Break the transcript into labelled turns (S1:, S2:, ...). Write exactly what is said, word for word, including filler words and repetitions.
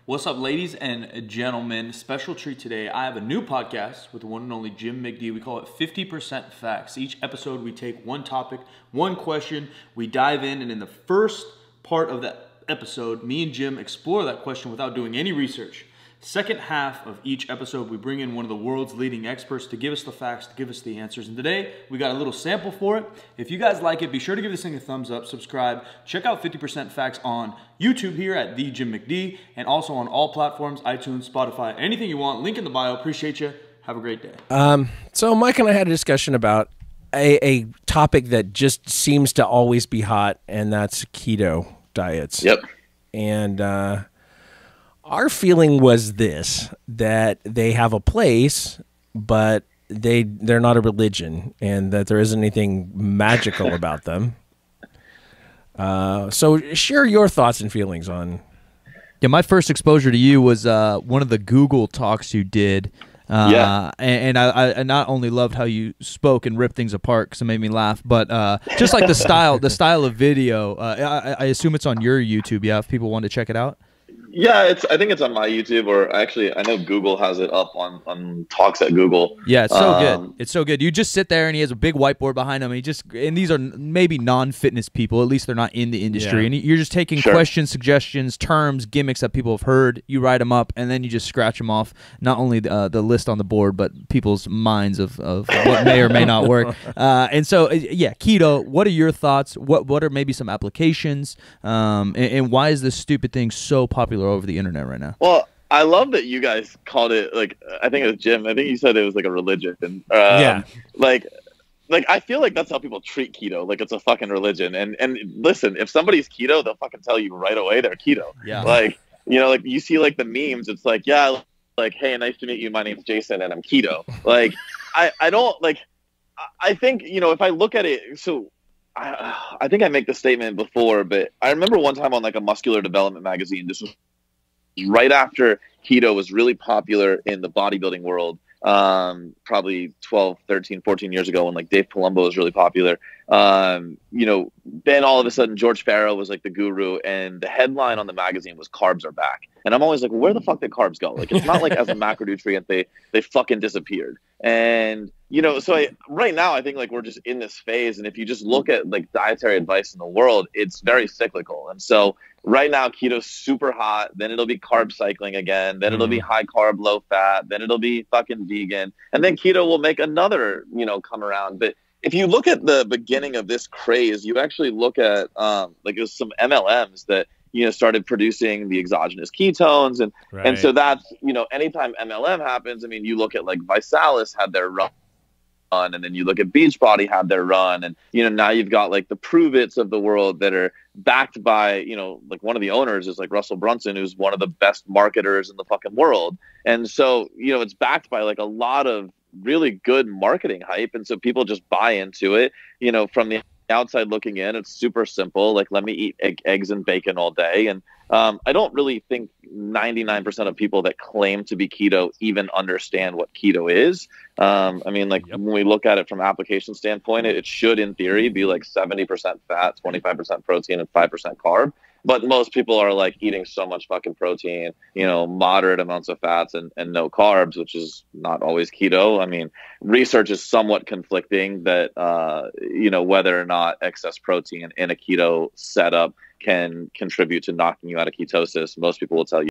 S1: What's up, ladies and gentlemen? Special treat today. I have a new podcast with the one and only Jim McD. We call it fifty percent Facts. Each episode, we take one topic, one question, we dive in, and in the first part of that episode, me and Jim explore that question without doing any research. Second half of each episode, we bring in one of the world's leading experts to give us the facts, to give us the answers. And today, we got a little sample for it. If you guys like it, be sure to give this thing a thumbs up, subscribe, check out fifty percent Facts on YouTube here at The Jim McD, and also on all platforms, iTunes, Spotify, anything you want. Link in the bio. Appreciate you. Have a great day.
S2: Um, so Mike and I had a discussion about a, a topic that just seems to always be hot, and that's keto diets.
S3: Yep.
S2: And uh, our feeling was this, that they have a place, but they, they're not a religion, and that there isn't anything magical about them. Uh, so share your thoughts and feelings on...
S4: Yeah, my first exposure to you was uh, one of the Google talks you did. Uh,
S3: yeah.
S4: And, and I, I not only loved how you spoke and ripped things apart because it made me laugh, but uh, just like the style, the style of video, uh, I, I assume it's on your YouTube, yeah, if people want to check it out?
S3: Yeah, it's. I think it's on my YouTube, or actually, I know Google has it up on, on Talks at Google.
S4: Yeah, it's so
S3: um,
S4: good. It's so good. You just sit there, and he has a big whiteboard behind him. And he just, and these are maybe non-fitness people. At least they're not in the industry.
S2: Yeah.
S4: And you're just taking
S3: Sure.
S4: questions, suggestions, terms, gimmicks that people have heard. You write them up, and then you just scratch them off. Not only the, uh, the list on the board, but people's minds of, of what may or may not work. Uh, and so, uh, yeah, keto. What are your thoughts? What What are maybe some applications? Um, and, and why is this stupid thing so popular over the internet right now?
S3: Well, I love that you guys called it, like, I think it was Jim. I think you said it was like a religion. Um,
S2: Yeah.
S3: Like, like I feel like that's how people treat keto. Like it's a fucking religion. And and listen, if somebody's keto, they'll fucking tell you right away they're keto.
S4: Yeah.
S3: Like, you know, like you see like the memes. It's like, yeah, like, hey, nice to meet you. My name's Jason, and I'm keto. Like, I I don't like. I think, you know, if I look at it, so. I, I think I make the statement before, but I remember one time on like a muscular development magazine, this was right after keto was really popular in the bodybuilding world, um, probably twelve, thirteen, fourteen years ago when like Dave Palumbo was really popular. Um, you know, then all of a sudden George Farrow was like the guru, and the headline on the magazine was "Carbs are back." And I'm always like, where the fuck did carbs go? Like, it's not like as a macronutrient they they fucking disappeared. And you know, so I, right now I think like we're just in this phase, and if you just look at like dietary advice in the world, it's very cyclical. And so right now keto's super hot, then it'll be carb cycling again, then it'll be high carb, low fat, then it'll be fucking vegan, and then keto will make another, you know, come around. But if you look at the beginning of this craze, you actually look at um, like there's some M L Ms that, you know, started producing the exogenous ketones. And,
S2: Right.
S3: and so that's, you know, anytime M L M happens, I mean, you look at like Visalis had their run, and then you look at Beachbody had their run. And, you know, now you've got like the Prove It's of the world that are backed by, you know, like one of the owners is like Russell Brunson, who's one of the best marketers in the fucking world. And so, you know, it's backed by like a lot of really good marketing hype. And so people just buy into it, you know, from the outside looking in. It's super simple. Like, let me eat egg, eggs and bacon all day. And um, I don't really think ninety-nine percent of people that claim to be keto even understand what keto is. Um, I mean, like, yep. When we look at it from application standpoint, it, it should, in theory, be like seventy percent fat, twenty-five percent protein, and five percent carb. But most people are like eating so much fucking protein, you know, moderate amounts of fats and, and no carbs, which is not always keto. I mean, research is somewhat conflicting that, uh, you know, whether or not excess protein in a keto setup can contribute to knocking you out of ketosis. Most people will tell you